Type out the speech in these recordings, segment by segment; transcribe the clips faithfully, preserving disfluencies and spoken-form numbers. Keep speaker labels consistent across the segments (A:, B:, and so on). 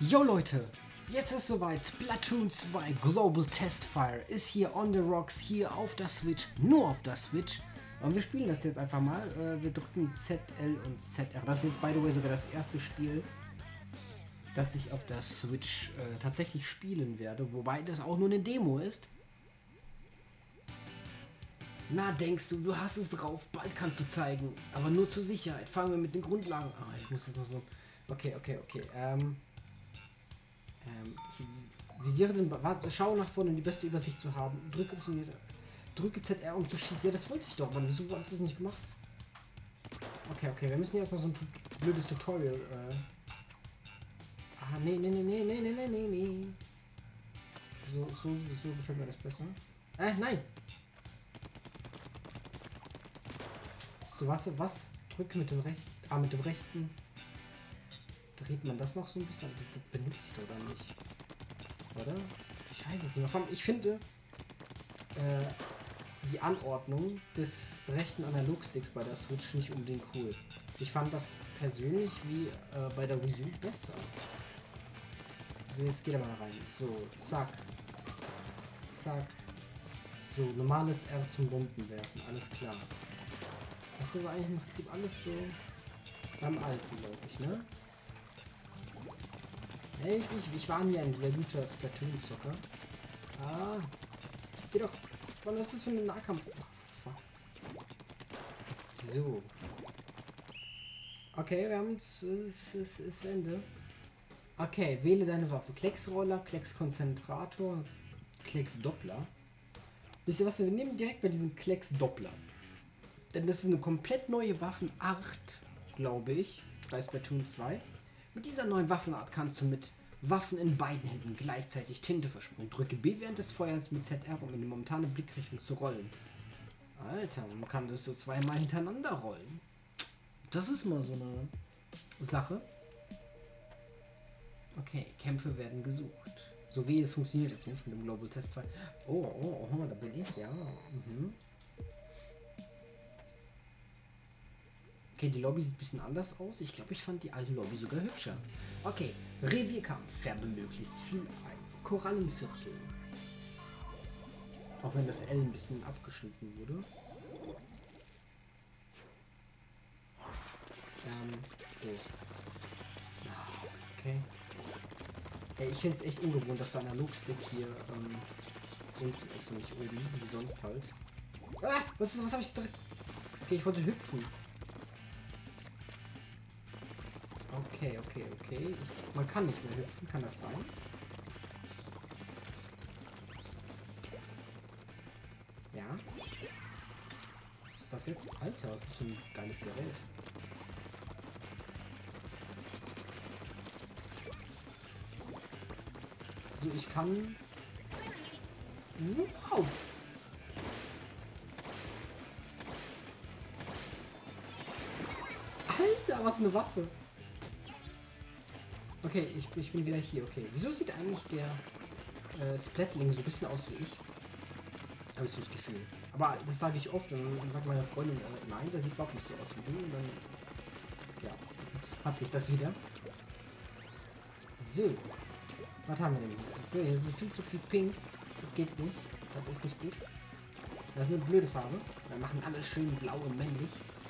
A: Jo Leute, jetzt ist soweit. Splatoon zwei Global Testfire ist hier on the rocks, hier auf der Switch, nur auf der Switch. Und wir spielen das jetzt einfach mal. Wir drücken Z L und Z R. Das ist jetzt, by the way, sogar das erste Spiel, das ich auf der Switch äh, tatsächlich spielen werde. Wobei das auch nur eine Demo ist. Na, denkst du, du hast es drauf. Bald kannst du zeigen. Aber nur zur Sicherheit. Fangen wir mit den Grundlagen an. Ah, ich muss jetzt noch so... Okay, okay, okay. Ähm... Ähm, ich visiere den... Warte, schau nach vorne, um die beste Übersicht zu haben. Drücke es mir... Drücke Z R, um zu schießen. Ja, das wollte ich doch, aber wieso hast du das nicht gemacht? Okay, okay, wir müssen hier erstmal so ein blödes Tutorial... Äh... Ah, nee, nee, nee, nee, nee, nee, nee, nee, nee. So, so, so gefällt mir das besser. Äh, nein! So, was, was? Drücke mit dem rechten... Ah, mit dem rechten... Dreht man das noch so ein bisschen? Das, das benutze ich oder nicht? Oder? Ich weiß es nicht. Ich finde äh, die Anordnung des rechten Analogsticks bei der Switch nicht unbedingt cool. Ich fand das persönlich wie äh, bei der Wii U besser. So, jetzt geht er mal rein. So, zack. Zack. So, normales R zum Bomben werfen. Alles klar. Das ist eigentlich im Prinzip alles so beim Alten, glaube ich, ne? Hey, ich, ich war mir ein sehr guter Splatoon-Zocker. Ah. Geh doch. Was ist das für ein Nahkampf? Oh, fuck. So. Okay, wir haben es. Es ist, ist Ende. Okay, wähle deine Waffe. Klecksroller, Kleckskonzentrator, Klecksdoppler. Wisst ihr was? Wir nehmen direkt bei diesem Klecksdoppler. Denn das ist eine komplett neue Waffenart, glaube ich, bei Splatoon zwei. Mit dieser neuen Waffenart kannst du mit Waffen in beiden Händen gleichzeitig Tinte versprühen. Drücke B während des Feuers mit Z R, um in die momentane Blickrichtung zu rollen. Alter, man kann das so zweimal hintereinander rollen. Das ist mal so eine Sache. Okay, Kämpfe werden gesucht. So wie es funktioniert jetzt nicht mit dem Global Test zwei. Oh, oh, oh, da bin ich, ja. Mhm. Okay, die Lobby sieht ein bisschen anders aus. Ich glaube, ich fand die alte Lobby sogar hübscher. Okay, Revierkampf. Färbe möglichst viel ein. Korallenviertel. Auch wenn das L ein bisschen abgeschnitten wurde. Ähm, so. Okay. Ey, ich finde es echt ungewohnt, dass der Analogstick hier ähm, unten ist und nicht oben, wie sonst halt. Ah, was ist, was habe ich gedrückt? Okay, ich wollte hüpfen. Okay, okay, okay. Ich, man kann nicht mehr hüpfen, kann das sein? Ja. Was ist das jetzt? Alter, was ist das für ein geiles Gerät? So, ich kann... Wow! Alter, was eine Waffe! Okay, ich, ich bin wieder hier. Okay, wieso sieht eigentlich der äh, Splatling so ein bisschen aus wie ich? Habe ich so das Gefühl. Aber das sage ich oft und dann sagt meine Freundin, äh, nein, der sieht überhaupt nicht so aus wie du. Und dann, ja, hat sich das wieder. So, was haben wir denn hier? So, hier ist viel zu viel Pink. Das geht nicht. Das ist nicht gut. Das ist eine blöde Farbe. Wir machen alles schön blau und männlich.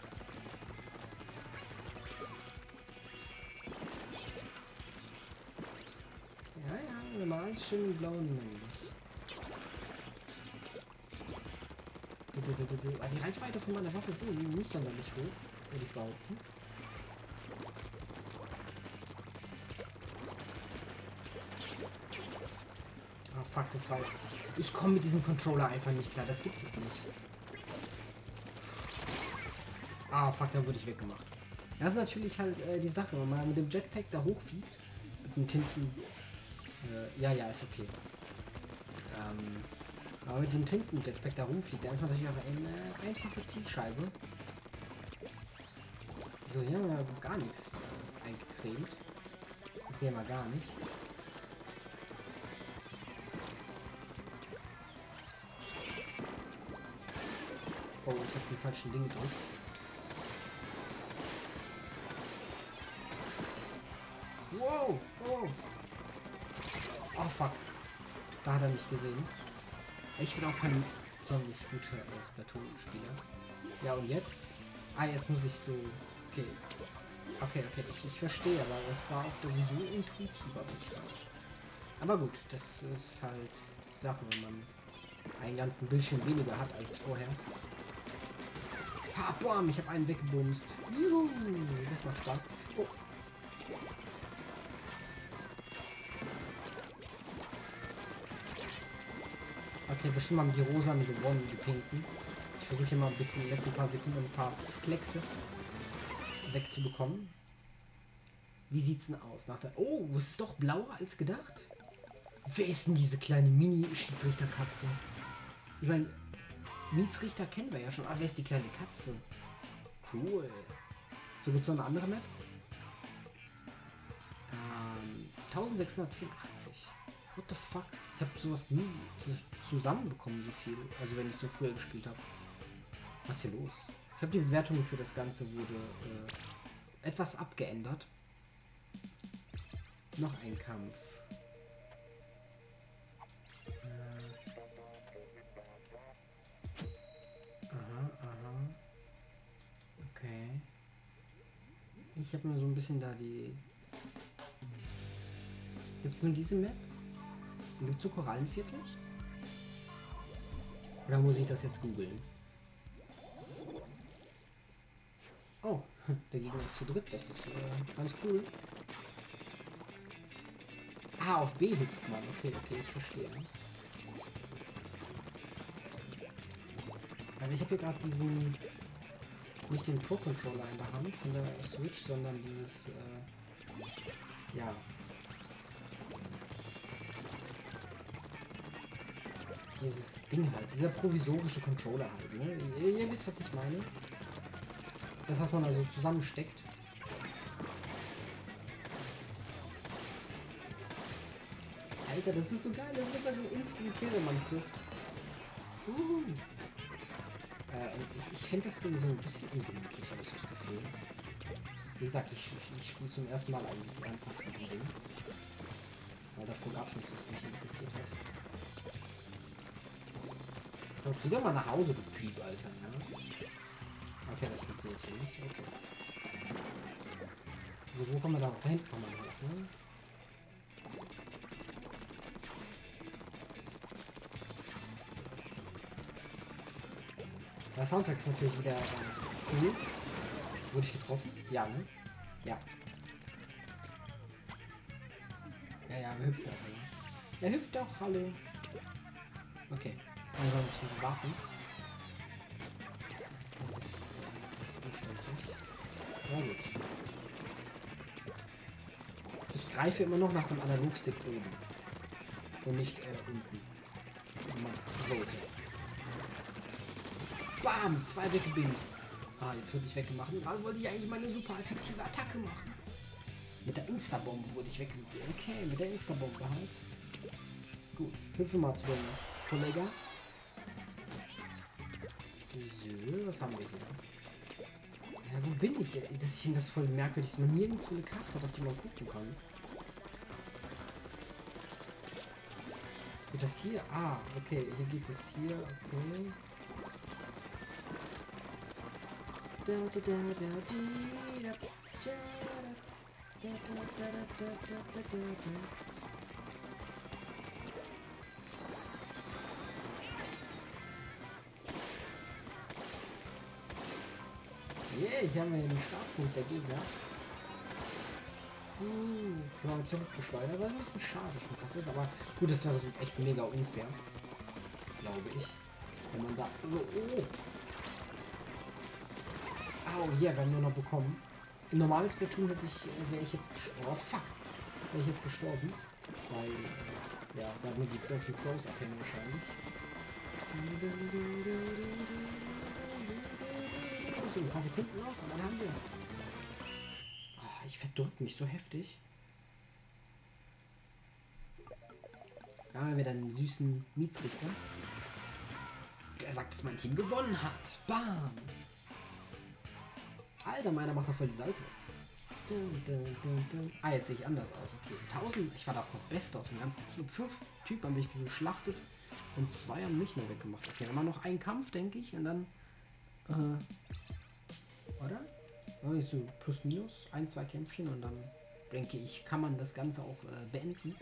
A: Alles schön blau und männlich. Die Reichweite von meiner Waffe ist irgendwie nicht sonderlich hoch, würde ich behaupten. Ah, fuck, das war jetzt... Ich komme mit diesem Controller einfach nicht klar, das gibt es nicht. Ah, fuck, da wurde ich weggemacht. Das ist natürlich halt äh, die Sache, wenn man mit dem Jetpack da hochfliegt, mit dem Tinten... Äh, ja, ja, ist okay. Ähm, aber mit dem Tinten-Jetpack da rumfliegt, da ist man natürlich auch eine einfache Zielscheibe. So, hier haben wir gar nichts äh, eingecremt. Hier mal gar nicht. Oh, ich habe die falschen Dinge drauf. Wow, wow. Oh fuck. Da hat er mich gesehen. Ich bin auch kein sonderlich guter äh, Splatoon-Spieler. Ja, und jetzt? Ah, jetzt muss ich so... Okay. Okay, okay, ich, ich verstehe, aber es war auf der Wii U intuitiver. Aber gut, das ist halt die Sache, wenn man einen ganzen Bildschirm weniger hat als vorher. Ha, boah, ich habe einen weggebumst. Juhu, das macht Spaß. Oh. Okay, bestimmt haben die Rosanen gewonnen, die Pinken. Ich versuche hier mal ein bisschen, letzten paar Sekunden ein paar Kleckse wegzubekommen. Wie sieht's denn aus? Nach der oh, es ist doch blauer als gedacht. Wer ist denn diese kleine Mini-Schiedsrichterkatze? Ich meine, Schiedsrichter kennen wir ja schon. Aber wer ist die kleine Katze? Cool. So, gibt es noch eine andere Map? Ähm, eintausendsechshundertvierundachtzig. What the fuck? Ich habe sowas nie zusammenbekommen, so viel. Also wenn ich so früher gespielt habe. Was ist hier los? Ich habe die Bewertung für das Ganze wurde äh, etwas abgeändert. Noch ein Kampf. Äh. Aha, aha. Okay. Ich habe mir so ein bisschen da die... Gibt es nur diese Map? Gibt es so Korallenviertel? Oder muss ich das jetzt googeln? Oh, der Gegner ist zu dritt. Das ist äh, ganz cool. Ah, auf B hüpft man. Okay, okay, ich verstehe. Also ich habe hier gerade diesen... Nicht den Pro-Controller in der Hand von der Switch, sondern dieses... Äh, ja... Dieses Ding halt, dieser provisorische Controller halt, ne? Ihr, ihr wisst, was ich meine. Das, was man also zusammensteckt. Alter, das ist so geil, das ist immer so ein Instant-Kill, wenn man trifft. Uh. Äh, ich ich finde das Ding so ein bisschen ungemütlich, habe ich so das Gefühl. Wie gesagt, ich, ich, ich spiele zum ersten Mal eigentlich ernsthaft mit dem Ding. Weil davor gab es nichts, was mich interessiert hat. So, geh doch mal nach Hause, du Typ, Alter, ja? Okay, das funktioniert hier nicht, okay. So, wo kommen wir da? Da hinten kommen wir noch, ne? Der Soundtrack ist natürlich wieder äh, cool. Wurde ich getroffen? Ja, ne? Ja. Ja, ja, wir hüpfen auch, alle. Er hüpft auch, hallo. Okay. Also ein bisschen warten. Das ist, äh, das ist umständlich. Ja gut. Ich greife immer noch nach dem Analogstick oben. Und nicht äh, unten. Wie man es sollte. Bam! Zwei weggebimst. Ah, jetzt wurde ich weggemacht. Und dann wollte ich eigentlich meine super effektive Attacke machen. Mit der Instabombe wurde ich weggebimst. Okay, mit der Instabombe halt. Gut, hüpfen mal zu dem Kollegen. So, was haben wir hier? Ja, wo bin ich? Das, ich finde das voll merkwürdig, dass man nirgends eine Karte hat, auf die man gucken kann. Geht das hier? Ah, okay, hier geht es hier, okay. Da, da, da, da, di, da, da, da, da, da, da, da, da. Yeah, hier haben wir den Startpunkt der Gegner. Uh, können wir zurückbeschleudern, aber das ist ein schade schon was ist, aber gut, das wäre sonst echt mega unfair. Glaube ich. Wenn man da. Oh, oh. Au, hier werden wir noch bekommen. Im normalen Splatoon hätte ich, wäre ich jetzt gestorben. Oh fuck! Wäre ich jetzt gestorben. Weil, äh, ja, da haben wir die ganzen Pros abhängen wahrscheinlich. So, ein paar Sekunden noch und dann haben wir es. Oh, ich verdrücke mich so heftig. Da haben wir wieder einen süßen Mietsrichter. Der sagt, dass mein Team gewonnen hat. Bam! Alter, meiner macht doch voll die Saltos. Dun, dun, dun, dun. Ah, jetzt sehe ich anders aus. Okay, tausend. Ich war doch noch Beste aus dem ganzen Team. Fünf Typen haben mich geschlachtet und zwei haben mich nur weggemacht. Okay, dann mal noch einen Kampf, denke ich. Und dann. Äh, oder? Oh, so plus minus. Ein, zwei Kämpfchen und dann denke ich, kann man das Ganze auch äh, beenden.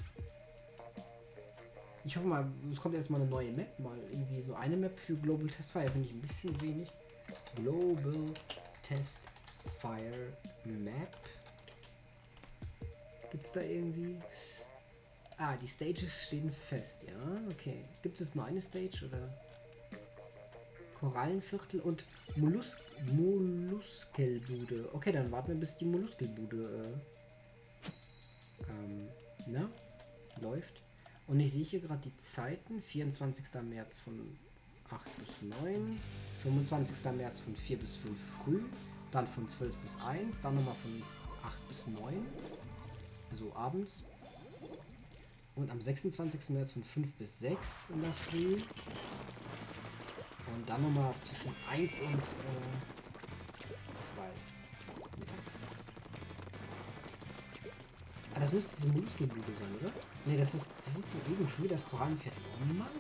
A: Ich hoffe mal, es kommt jetzt mal eine neue Map. Mal irgendwie so eine Map für Global Test Fire. Finde ich ein bisschen wenig. Global Test Fire Map. Gibt es da irgendwie... Ah, die Stages stehen fest, ja, okay. Gibt es nur eine Stage oder... Korallenviertel und Mollusk Molluskelbude. Okay, dann warten wir, bis die Molluskelbude äh, ähm, na, läuft. Und ich sehe hier gerade die Zeiten. vierundzwanzigster März von acht bis neun. fünfundzwanzigster März von vier bis fünf früh. Dann von zwölf bis eins. Dann nochmal von acht bis neun. Also abends. Und am sechsundzwanzigsten März von fünf bis sechs in der Früh. Und dann nochmal zwischen eins und zwei mittags. Ah, das müsste diese Molluskelbude sein, oder? Ne, das ist das ist eben schon wieder das Korallenviertel. Oh Mann!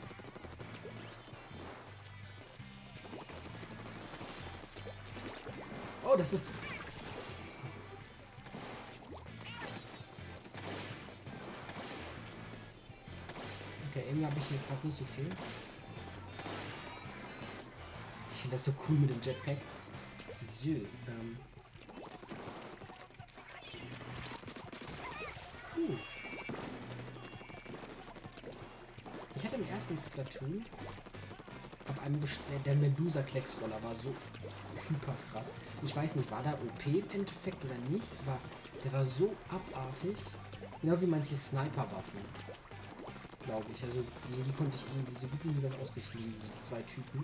A: Oh, das ist... Okay, irgendwie habe ich jetzt gerade nicht so viel. Ich finde das so cool mit dem Jetpack. So, ähm. Uh. Ich hatte im ersten Splatoon auf einem bestellt, der Medusa-Klecksroller war so hyper krass. Ich weiß nicht, war da O P im Endeffekt oder nicht, aber der war so abartig. Genau wie manche Sniper-Waffen. Glaube ich. Also die, die konnte ich irgendwie so gut wie das ausrichten, diese zwei Typen.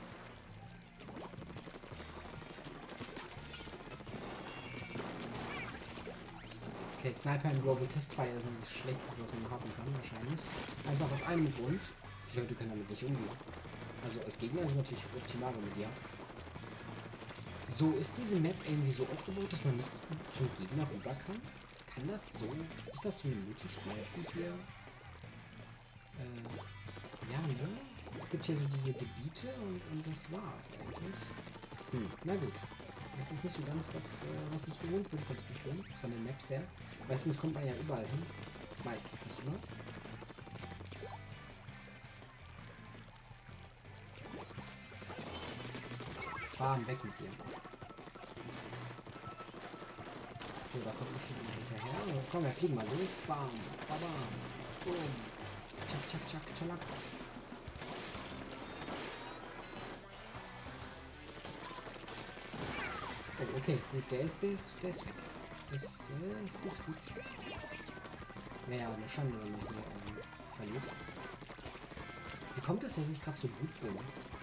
A: Okay, Sniper im Global Test Fire sind das Schlechteste, was man haben kann, wahrscheinlich. Einfach aus einem Grund. Die Leute können damit nicht umgehen. Also als Gegner ist es natürlich optimal mit dir. So, ist diese Map irgendwie so aufgebaut, dass man nicht zum Gegner rüber kann? Kann das so? Ist das so eine Möglichkeit, die hier... Äh, ja, ne? Es gibt hier so diese Gebiete und, und das war's eigentlich. Hm, na gut. Das ist nicht so ganz das, äh, was ich gewohnt bin von Splatoon, von den Maps her. Meistens kommt man ja überall hin. Meistens nicht immer. Bam, weg mit dir. So, da kommt ein schon hinterher. So, komm, wir fliegen mal los. Bam, bam, bam. Boom. Tschak, tschak, tschak, tschalak. Oh, okay, gut, der ist, der ist, der ist weg. Das, äh, ist nicht gut. Wäre ja eine Schande, wenn man hier ähm, verliert. Wie kommt es, dass ich gerade so gut bin?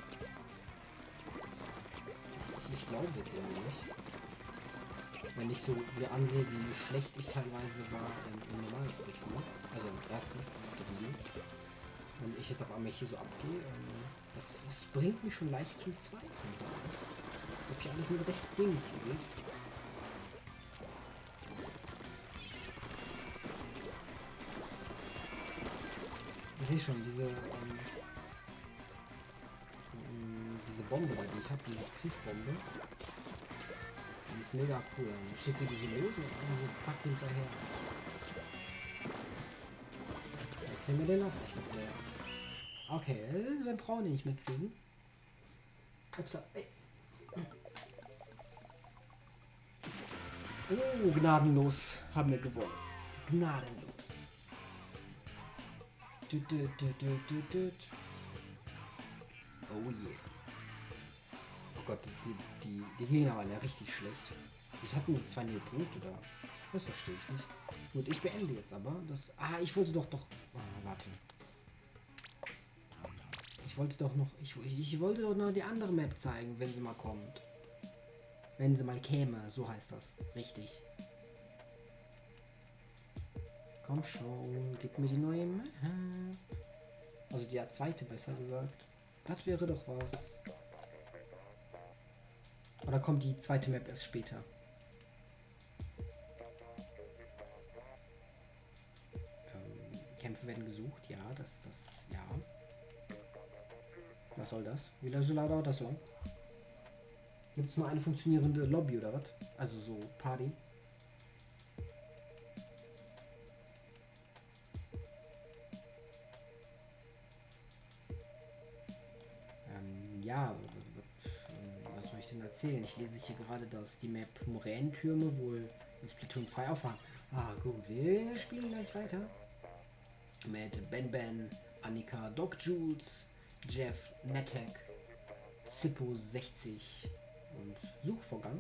A: Ich, ich glaube es irgendwie nicht. Wenn ich so mir ansehe, wie schlecht ich teilweise war im, im normalen Splatoon, also im ersten Video, und ich jetzt auf einmal hier so abgehe, ähm, das, das bringt mich schon leicht zum Zweifeln. Ob hier alles mit rechten Dingen zugeht. Ich sehe schon, diese ähm, diese Bombe, die ich habe, diese Kriechbombe. Die ist mega cool. Dann schickt sie diese los und dann so zack hinterher. Da kriegen wir den ab. Ich glaube, der. Okay, wir brauchen den nicht mehr kriegen. Upsa. Ey. Oh, gnadenlos haben wir gewonnen. Gnadenlos. Du, du, du, du, du, du. Oh yeah. Oh Gott, die, die, die Gegner waren ja richtig schlecht. Ich hatten die zwei null Punkte da. Das verstehe ich nicht. Gut, ich beende jetzt aber das. Ah, ich wollte doch doch. Oh, warte. Ich wollte doch noch. Ich, ich wollte doch noch die andere Map zeigen, wenn sie mal kommt. Wenn sie mal käme, so heißt das. Richtig. Komm schon, gib mir die neue Map. Also die zweite, besser gesagt. Das wäre doch was. Oder kommt die zweite Map erst später? Kämpfe werden gesucht. Ja, das, das, ja. Was soll das? Wie lange so dauert das so? Gibt es nur eine funktionierende Lobby oder was? Also so Party? Ähm, ja, was soll ich denn erzählen? Ich lese hier gerade, dass die Map Moränentürme wohl in Splatoon zwei aufmachen. Ah, gut, wir spielen gleich weiter. Mit Ben Ben, Annika, Doc Jules, Jeff, Netek, Zippo sechzig und Suchvorgang.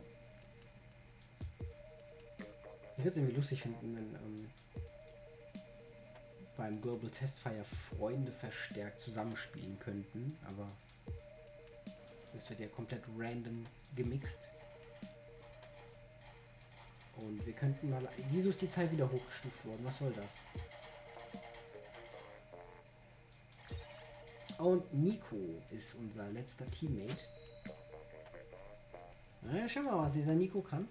A: Ich würde es irgendwie lustig finden, wenn ähm, beim Global Testfire Freunde verstärkt zusammenspielen könnten, aber das wird ja komplett random gemixt. Und wir könnten mal... Wieso ist die Zeit wieder hochgestuft worden? Was soll das? Und Nico ist unser letzter Teammate. Na, schauen wir mal, was dieser Nico kann.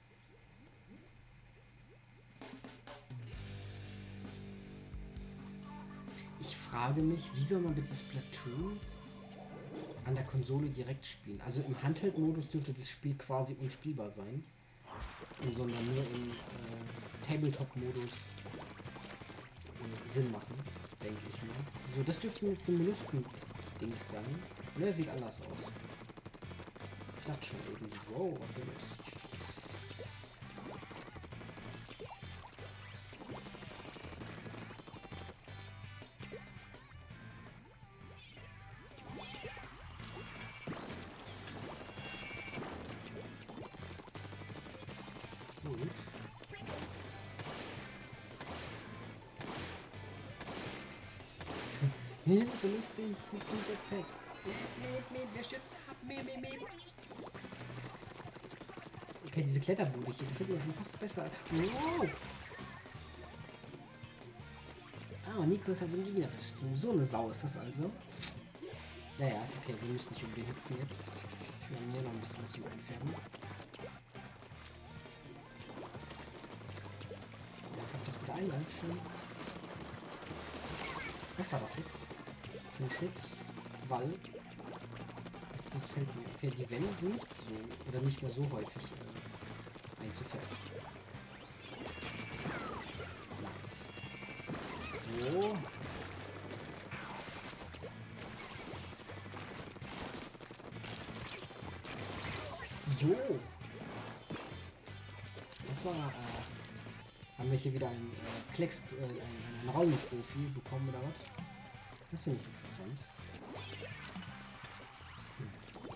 A: Ich frage mich, wie soll man bitte Splatoon an der Konsole direkt spielen? Also im Handheld-Modus dürfte das Spiel quasi unspielbar sein. Sondern nur im äh, Tabletop-Modus äh, Sinn machen, denke ich mal. So, das dürfte jetzt ein Mollusken-Dings sein. Ne, sieht anders aus. Ich dachte schon irgendwie, wow, was ist das? Nee, das ist so lustig. Mit dem Jetpack. Meep, meep, wer stürzt ab? Meep, meep, meep. Okay, diese Kletterbude hier gefällt mir schon fast besser. Wow. Ah, Nico ist also ein gegnerisch. So eine Sau ist das also. Naja, ist okay. Wir müssen nicht um den hüpfen jetzt. Wir haben hier noch ein bisschen was zu einfärben. Ich hab das wieder ein, Dankeschön. Was war das jetzt? Ein Schutz, Wall. Das, das fällt mir. Okay, die Wände sind nicht so oder nicht mehr so häufig äh, einzufärben. Nice. So. Jo. Das war. Äh, haben wir hier wieder einen äh, Klecks, äh, einen, einen Rollenprofi bekommen oder was? Das finde ich interessant. Hm.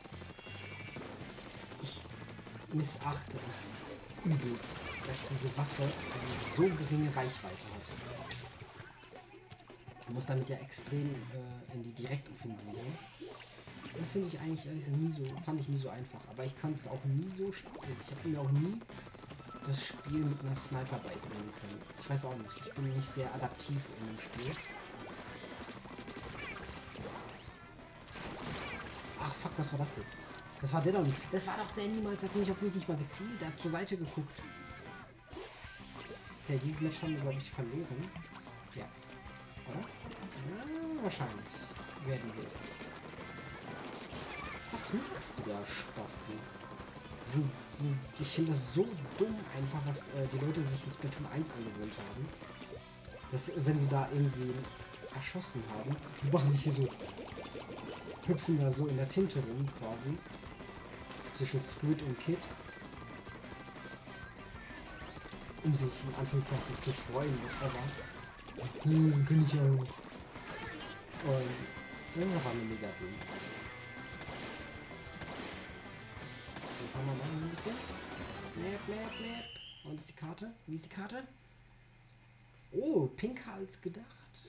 A: Ich missachte es übelst, dass diese Waffe eine so geringe Reichweite hat. Man muss damit ja extrem äh, in die Direktoffensive. Das finde ich eigentlich ehrlich nie so, fand ich nie so einfach. Aber ich kann es auch nie so spielen. Ich habe mir auch nie das Spiel mit einer Sniper beibringen können. Ich weiß auch nicht. Ich bin nicht sehr adaptiv in dem Spiel. Ach fuck, was war das jetzt? Das war der doch nicht. Das war doch der niemals, hat mich auf mich nicht mal gezielt. Der hat zur Seite geguckt. Okay, dieses Match haben wir, glaube ich, verloren. Ja. Oder? Ja, wahrscheinlich werden wir es. Was machst du da, Spasti? Ich finde das so dumm einfach, was äh, die Leute sich in Splatoon eins angewöhnt haben. Dass, wenn sie da irgendwie erschossen haben, die machen nicht hier so, hüpfen da so in der Tinte rum quasi. Zwischen Squid und Kid. Um sich in Anführungszeichen zu freuen, whatever. Hm, bin ich ja. Und das ist einfach eine mega dumm. Kann man machen ein bisschen. Mäp, mäp, mäp. Und ist die Karte? Wie ist die Karte? Oh, pinker als gedacht.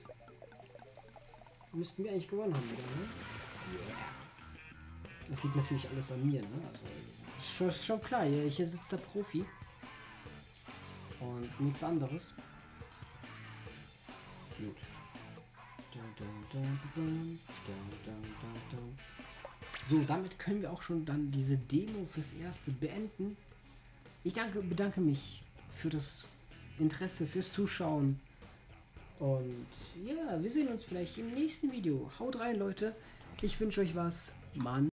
A: Müssten wir eigentlich gewonnen haben wieder, ne? Yeah. Das liegt natürlich alles an mir, ne? Also, ist schon, ist schon klar, hier, hier sitzt der Profi. Und nichts anderes. Gut. So, damit können wir auch schon dann diese Demo fürs Erste beenden. Ich danke, bedanke mich für das Interesse, fürs Zuschauen. Und ja, wir sehen uns vielleicht im nächsten Video. Haut rein, Leute. Ich wünsche euch was. Mann.